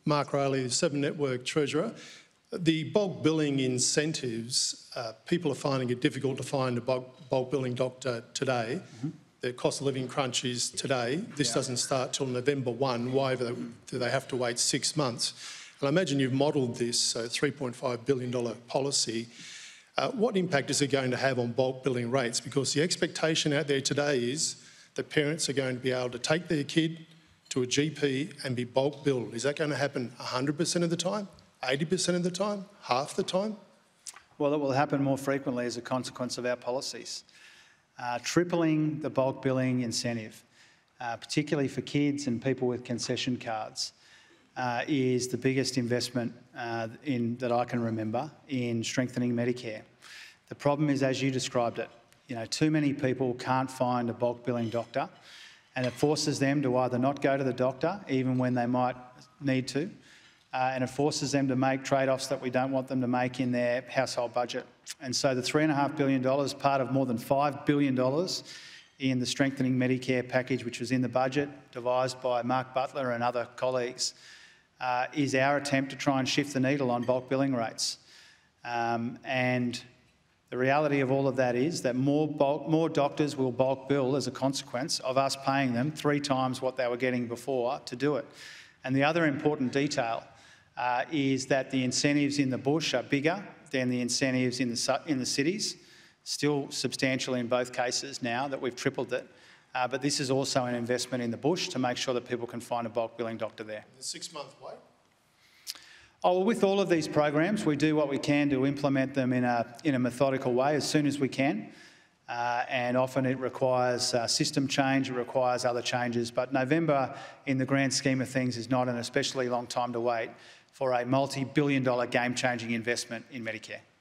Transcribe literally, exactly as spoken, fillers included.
Mark Riley, the Seven Network Treasurer. The bulk billing incentives, uh, people are finding it difficult to find a bulk, bulk billing doctor today. Mm-hmm. The cost of living crunch is today. This yeah. doesn't start till November first. Why do they have to wait six months? And I imagine you've modelled this, so three point five billion dollars policy. Uh, what impact is it going to have on bulk billing rates? Because the expectation out there today is that parents are going to be able to take their kid to a G P and be bulk billed. Is that going to happen one hundred percent of the time, eighty percent of the time, half the time? Well, it will happen more frequently as a consequence of our policies. Uh, tripling the bulk billing incentive, uh, particularly for kids and people with concession cards, uh, is the biggest investment uh, in, that I can remember in strengthening Medicare. The problem is, as you described it, you know, too many people can't find a bulk billing doctor, and it forces them to either not go to the doctor, even when they might need to, uh, and it forces them to make trade-offs that we don't want them to make in their household budget. And so the three point five billion dollars, part of more than five billion dollars in the strengthening Medicare package, which was in the budget, devised by Mark Butler and other colleagues, uh, is our attempt to try and shift the needle on bulk billing rates. Um, and the reality of all of that is that more, bulk, more doctors will bulk bill as a consequence of us paying them three times what they were getting before to do it. And the other important detail uh, is that the incentives in the bush are bigger than the incentives in the, in the cities, still substantial in both cases now that we've tripled it. Uh, but this is also an investment in the bush to make sure that people can find a bulk billing doctor there. The six-month wait? Oh, well, with all of these programs, we do what we can to implement them in a, in a methodical way as soon as we can. Uh, and often it requires uh, system change, it requires other changes. But November, in the grand scheme of things, is not an especially long time to wait for a multi-billion dollar game-changing investment in Medicare.